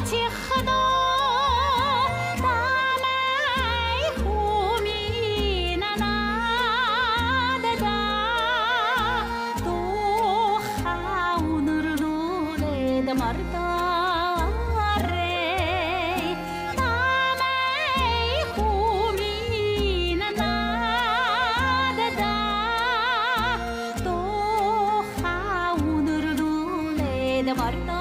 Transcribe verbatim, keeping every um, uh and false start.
치하도 담에 후미나 나다다 또 하우누르누 레다 마르다레 담에 후미나 나다다 또 하우누르누 레다 마르다